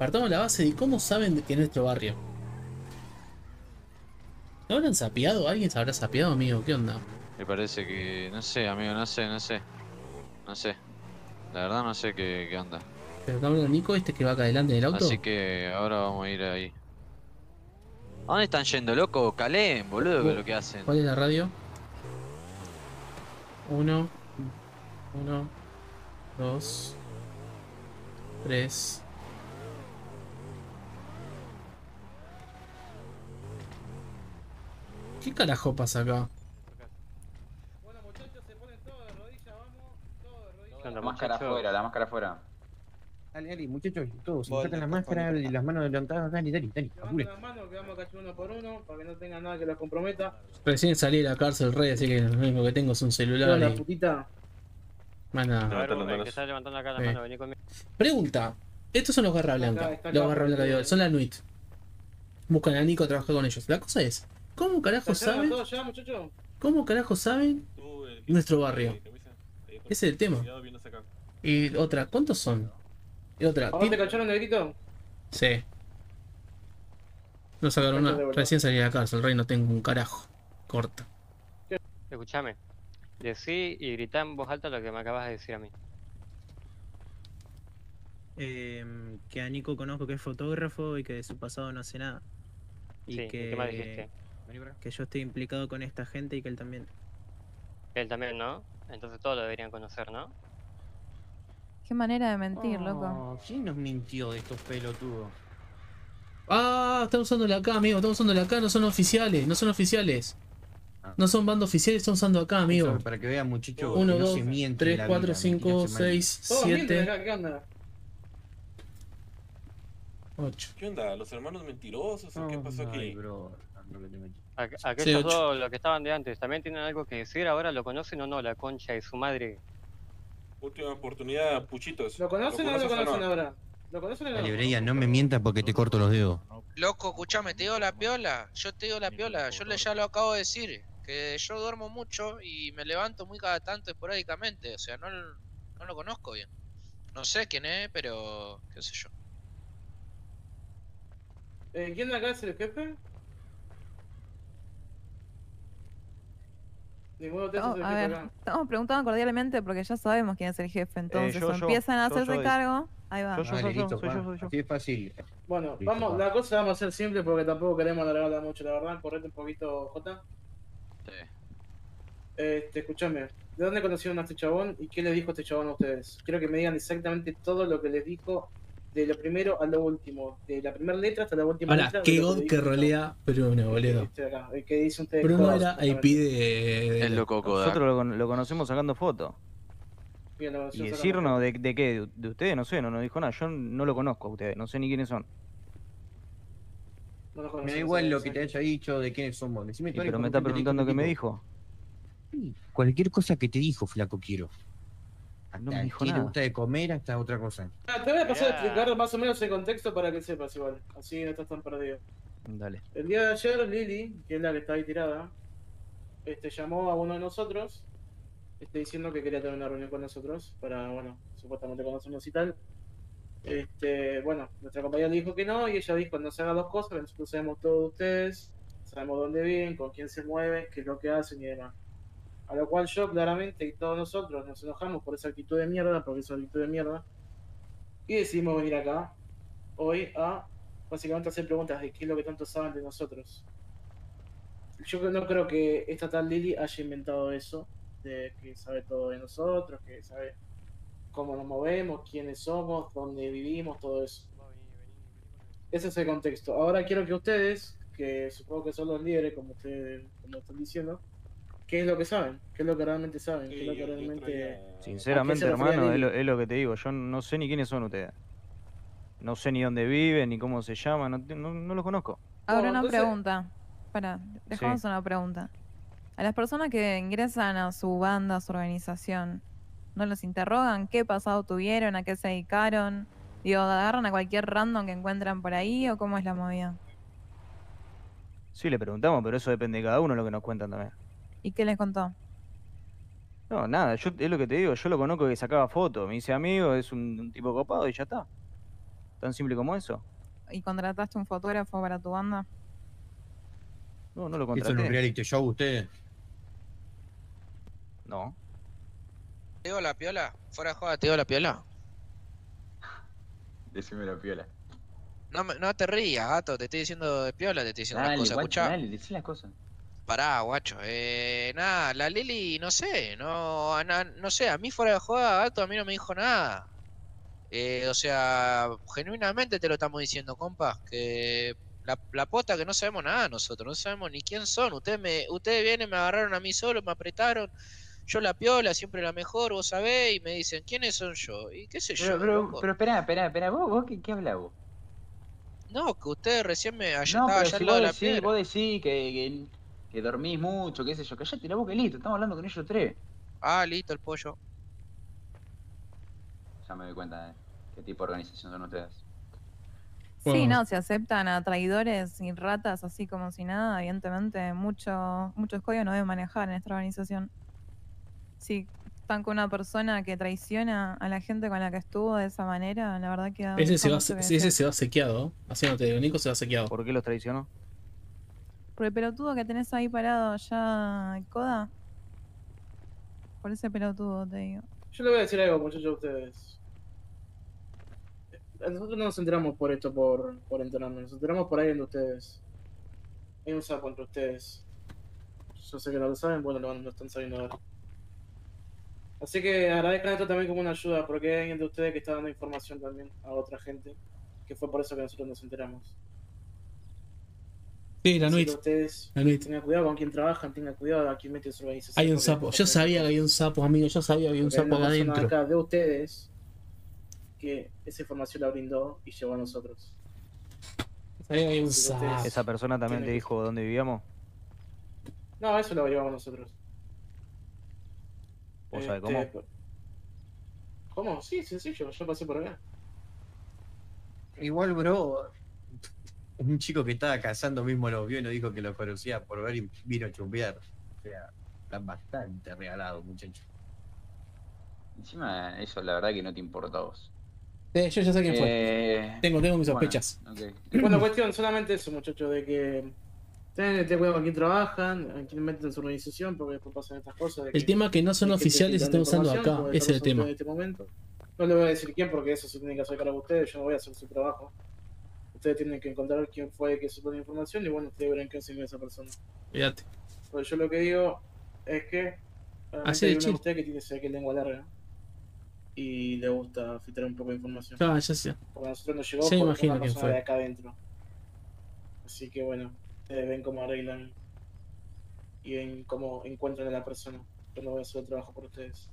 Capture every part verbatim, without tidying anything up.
Partamos la base de cómo saben que es nuestro barrio. ¿No habrán sapeado? ¿Alguien se habrá sapeado, amigo? ¿Qué onda? Me parece que... No sé, amigo, no sé, no sé. No sé. La verdad no sé qué, qué onda. Pero acá habla Nico, este que va acá adelante en el Así auto. que ahora vamos a ir ahí. ¿A dónde están yendo, loco? Calén, boludo, que es Vos- lo que hacen. ¿Cuál es la radio? Uno, uno, dos, tres. ¿Qué carajo pasa acá? Bueno, muchachos, se ponen todos de rodillas, vamos. Todos de rodillas. ¿Qué onda, La máscara muchachos? afuera, la máscara afuera. Dale, dale, muchachos, todos, Vos, sujetan el la de máscara Cafani, y las manos levantadas, dale, dale, dale, Levanten apure. las manos que vamos a cachar uno por uno para que no tengan nada que los comprometa. Recién salí de la cárcel, rey, así que lo único que tengo es un ¿Qué celular onda, y... putita? Más A nada. ver, Levanta las vos, el que manos. está levantando acá la Sí. mano, vení conmigo. Pregunta. Estos son los Garra Está acá, Blanca. está Los acá, Garra Blanca, por el- digo, son la N U I T. Buscan a Nico a trabajar con ellos. La cosa es, ¿cómo carajo ¿Cacharon a saben? todos ya, muchachos? ¿Cómo carajo saben Tú, el que nuestro tiene barrio? camisa, ahí con- Ese es el tema. cuidado, viene acá. Y otra, ¿cuántos son? Y otra, ¿A dónde ti- cacharon, negrito? sí. No sacaron Cacho de nada. vuelta. Recién salí de la cárcel, rey, no tengo un carajo. Corta. Escuchame. Decí y gritá en voz alta lo que me acabas de decir a mí. Eh, que a Nico conozco que es fotógrafo y que de su pasado no sé nada. Y Sí, ¿y que, qué más dijiste? que yo estoy implicado con esta gente y que él también. Él también, ¿no? Entonces todos lo deberían conocer, ¿no? Qué manera de mentir, loco. Oh, ¿quién nos mintió de estos pelotudos? Ah, están usando la acá, amigo. Están usando la acá, no son oficiales, no son oficiales. No son bandos oficiales, están usando acá, amigo. Eso, para que vean, muchachos, uno, que no dos, se miente en tres, la cuatro, vida, cinco, mentir no se seis, Todos mienten siete, acá, ¿qué onda? ocho. ¿Qué onda? ¿Los hermanos mentirosos o qué pasó Ay, aquí? bro, lo que te metí. Aqu- Sí, aquellos ocho. dos, los que estaban de antes, ¿también tienen algo que decir? ¿Ahora lo conocen o no? La concha de su madre. Última oportunidad, puchitos. ¿Lo conocen o no lo conoces conocen ahora? ¿Lo conocen o no? Dale, Brian, no me mientas porque te corto los dedos. Loco, escuchame, te digo la piola. Yo te digo la piola. Yo le ya lo acabo de decir. Que yo duermo mucho y me levanto muy cada tanto esporádicamente. O sea, no, l- no lo conozco bien. No sé quién es, pero qué sé yo. Eh, ¿Quién de acá es el jefe? Ninguno de ustedes Oh, es el a jefe ver, acá. estamos preguntando cordialmente porque ya sabemos quién es el jefe. Entonces, yo, o yo, empiezan a yo, hacerse yo, cargo. Ahí va. Yo, yo, Dale, soy yo, listo, soy pa. yo, soy yo. Así es fácil. Bueno, Listo, vamos, pa. la cosa vamos a hacer simple porque tampoco queremos alargarla mucho, la verdad. Correte un poquito, Jota. Sí. Este, escúchame. ¿De dónde conocieron a este chabón y qué les dijo este chabón a ustedes? Quiero que me digan exactamente todo lo que les dijo, de lo primero a lo último. De la primera letra hasta la última Ahora, letra. de qué lo god le que dijo este rolea Bruno, chabón. boludo. Este de acá, el que dice ustedes Bruno todas, era I P supuestamente. de... Es loco, Kodak. Nosotros lo, con- lo conocemos sacando fotos. Bien, lo Y conocieron decirnos sacando de, de qué, de, de ustedes, no sé, no nos dijo nada. Yo no lo conozco a ustedes, no sé ni quiénes son. fotos. No los Me da conocemos, igual lo ¿sabes? que te haya dicho, de quiénes somos. Decime Y toda la pero me está información que preguntando te qué me dijo. dijo. Sí, cualquier cosa que te dijo, flaco, quiero. No me Hasta dijo qué le nada. gusta de comer hasta otra cosa. Ah, te voy a pasar a Mirá. explicar más o menos el contexto para que sepas igual. Así no estás tan perdido. Dale. El día de ayer, Lili, que es la que está ahí tirada, este, llamó a uno de nosotros, este, diciendo que quería tener una reunión con nosotros para, bueno, supuestamente conocernos y tal. Este, bueno, nuestra compañera le dijo que no y ella dijo no se haga dos cosas, que nosotros sabemos todo de ustedes, sabemos dónde viven, con quién se mueven, qué es lo que hacen y demás. A lo cual yo claramente y todos nosotros nos enojamos por esa actitud de mierda, porque esa actitud de mierda, y decidimos venir acá hoy a básicamente hacer preguntas de qué es lo que tanto saben de nosotros. Yo no creo que esta tal Lily haya inventado eso, de que sabe todo de nosotros, que sabe cómo nos movemos, quiénes somos, dónde vivimos, todo eso. Ese es el contexto. Ahora quiero que ustedes, que supongo que son los líderes, como ustedes como están diciendo, ¿qué es lo que saben? ¿Qué es lo que realmente saben? ¿Qué es lo que realmente... Sinceramente, ¿A qué se refería hermano, es Lili? lo, es lo que te digo. Yo no sé ni quiénes son ustedes. No sé ni dónde viven, ni cómo se llaman, no, te- no, no los conozco. Ahora Bueno, una entonces- pregunta. Para, dejamos Sí. una pregunta. A las personas que ingresan a su banda, a su organización, ¿no los interrogan? ¿Qué pasado tuvieron? ¿A qué se dedicaron? Digo, ¿agarran a cualquier random que encuentran por ahí o cómo es la movida? Sí, le preguntamos, pero eso depende de cada uno lo que nos cuentan también. ¿Y qué les contó? No, nada, yo es lo que te digo, yo lo conozco que sacaba fotos, me dice amigo, es un, un tipo copado y ya está. ¿Tan simple como eso? ¿Y contrataste un fotógrafo para tu banda? No, no lo ¿Esto es un contraté. reality show ustedes? No. ¿Te digo la piola? Fuera de joda, ¿te digo la piola? Decime la piola. No, me- no te rías, gato, te estoy diciendo de piola, te estoy diciendo las Dale, cosas, guacho, escuchá. dale, decí las cosas. Pará, guacho. Eh, nada, la Lili, no sé, no, na- no sé, a mí fuera de joda, gato, a mí no me dijo nada. Eh, o sea, genuinamente te lo estamos diciendo, compa, que la, la posta que no sabemos nada nosotros, no sabemos ni quién son. Ustedes me, ustedes vienen, me agarraron a mí solo, me apretaron. Yo la piola, siempre la mejor, vos sabés, y me dicen, ¿quiénes son yo? Y qué sé Pero, yo, pero, loco. pero espera, espera, espera, vos, vos qué, qué hablas vos. No, que ustedes recién me, allá, No, estaba pero allá si al lado vos de la decís, piedra. vos decís que, que, que dormís mucho, qué sé yo, callate la boca y listo, estamos hablando con ellos tres. Ah, listo, el pollo. Ya me doy cuenta de qué tipo de organización son ustedes. Sí, Bueno. no, se aceptan a traidores y ratas así como si nada, evidentemente mucho, muchos códigos no deben manejar en esta organización. Si están con una persona que traiciona a la gente con la que estuvo de esa manera, la verdad que da Ese deja se va, mucho que ese desear. se va sequeado. Así no te digo, Nico se va sequeado. ¿Por qué los traicionó? Por el pelotudo que tenés ahí parado allá, Coda. Por ese pelotudo, te digo. Yo le voy a decir algo, muchachos, a ustedes. Nosotros no nos enteramos por esto, por, por enterarnos. Nos enteramos por alguien de ustedes. Hay un sapo entre ustedes. Yo sé que no lo saben, bueno, lo, lo están sabiendo ahora. Así que agradezcan esto también como una ayuda, porque hay alguien de ustedes que está dando información también a otra gente. Que fue por eso que nosotros nos enteramos. Sí, la Así nuit. que ustedes La nuit. tengan cuidado con quién trabajan, tengan cuidado a quién mete su organización. Hay un porque sapo. después Yo pasan sabía estas que había un sapo, amigo. Yo sabía que había un Porque hay sapo una acá persona adentro. acá de ustedes que esa información la brindó y llegó a nosotros. Sabía que había un Así que sapo. ustedes ¿Esa persona también te tienen que- dijo dónde vivíamos? No, eso lo llevamos nosotros. ¿Vos sabés Este, cómo? ¿Cómo? Sí, sencillo, yo pasé por acá. Igual, bro, un chico que estaba cazando mismo lo vio y nos dijo que lo conocía por ver y vino a chumbear. O sea, están bastante regalados, muchachos. Encima, eso la verdad que no te importa a vos. Eh, yo ya sé quién fue. Eh, Tengo, tengo mis bueno, sospechas. ok. Bueno, cuestión, solamente eso, muchachos, de que tengan ten cuidado con quién trabajan, a quién meten en su organización, porque después pasan estas cosas. De El tema que no son hay gente oficiales se filtrando están usando información, acá. como Ese es el estamos tema. En este momento. No le voy a decir quién, porque eso se tiene que hacer cargo ustedes, yo no voy a hacer su trabajo. Ustedes tienen que encontrar quién fue el que supo la información y bueno, ustedes verán qué hacen con esa persona. Fíjate. Pues yo lo que digo es que realmente Así de hay uno de chill. ustedes que tiene esa que lengua larga y le gusta filtrar un poco de información. Ah, ya sé. Porque a nosotros nos llegó Ya me por imagino una quién persona fue. de acá adentro. Así que bueno, ustedes ven cómo arreglan y ven cómo encuentran a la persona. Yo no voy a hacer el trabajo por ustedes.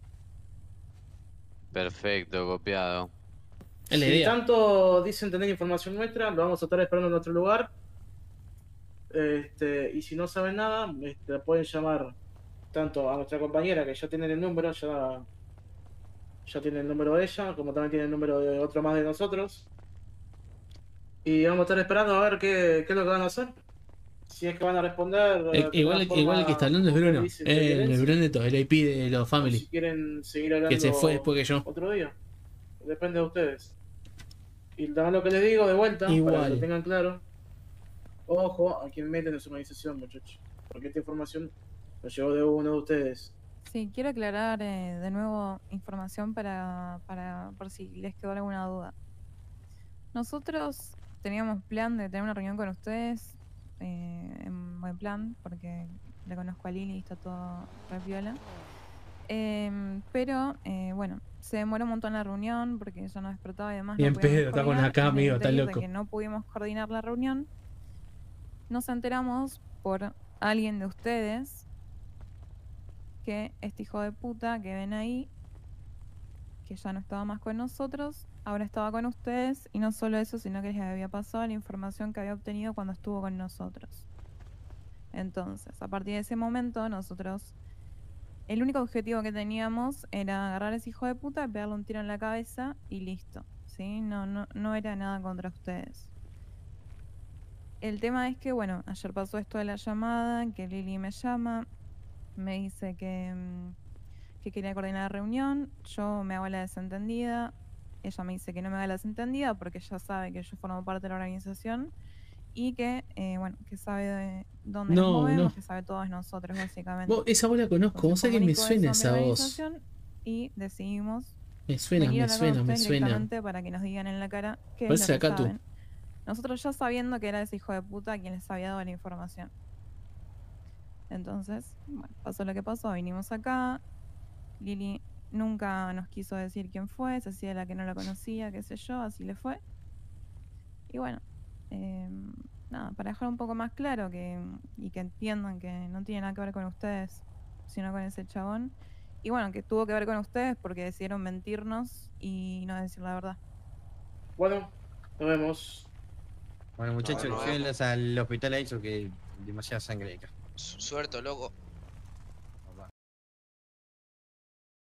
Perfecto, copiado. Es la Si idea. tanto dicen tener información nuestra, lo vamos a estar esperando en otro lugar. Este, y si no saben nada, este, pueden llamar tanto a nuestra compañera, que ya tienen el número, ya, ya tienen el número de ella, como también tienen el número de otro más de nosotros. Y vamos a estar esperando a ver qué, qué es lo que van a hacer. Si es que van a responder. Eh, de igual, una igual el que está hablando es forma, como Bruno. dicen, de Eh, el violencia, Bruneto, el I P de los o Family. si quieren seguir hablando Que se fue después que yo. otro día. Depende de ustedes. Y también lo que les digo de vuelta, para que Igual. lo tengan claro. Ojo a quien meten en su organización, muchachos. Porque esta información nos llegó de uno de ustedes. Sí, quiero aclarar eh, de nuevo información para, para por si les quedó alguna duda. Nosotros teníamos plan de tener una reunión con ustedes, eh, en buen plan, porque le conozco a Lili y está todo re piola. Em, pero, eh, bueno, se demoró un montón la reunión porque ella no despertaba y demás. Bien no pudimos pedo, está con coordinar. acá, En el amigo, está interín de loco. que no pudimos coordinar la reunión, nos enteramos por alguien de ustedes que este hijo de puta que ven ahí, que ya no estaba más con nosotros, ahora estaba con ustedes, y no solo eso, sino que les había pasado la información que había obtenido cuando estuvo con nosotros. Entonces, a partir de ese momento, nosotros, el único objetivo que teníamos era agarrar a ese hijo de puta, pegarle un tiro en la cabeza y listo, ¿sí? No, no, no era nada contra ustedes. El tema es que, bueno, ayer pasó esto de la llamada, que Lili me llama, me dice que, mm, que quería coordinar la reunión, yo me hago la desentendida, ella me dice que no me haga la desentendida porque ella sabe que yo formo parte de la organización y que, eh, bueno, que sabe de dónde nos No, movemos, no. que sabe todos nosotros, básicamente. Vos, esa voz la conozco, vos sabés que me Comunico suena eso a esa mi voz. organización y decidimos Me suena, venir a me hablar con suena, me ustedes suena. directamente para que nos digan en la cara qué es Parece lo que acá tú. saben. Nosotros ya sabiendo que era ese hijo de puta quien les había dado la información. Entonces, bueno, pasó lo que pasó, vinimos acá. Lili nunca nos quiso decir quién fue, se hacía la que no la conocía, qué sé yo, así le fue. Y bueno, eh, nada, para dejar un poco más claro que, y que entiendan que no tiene nada que ver con ustedes, sino con ese chabón. Y bueno, que tuvo que ver con ustedes porque decidieron mentirnos y no decir la verdad. Bueno, nos vemos. Bueno, muchachos, nos llévenlas al hospital ahí, porque demasiada sangre acá. Su- Suerte, loco.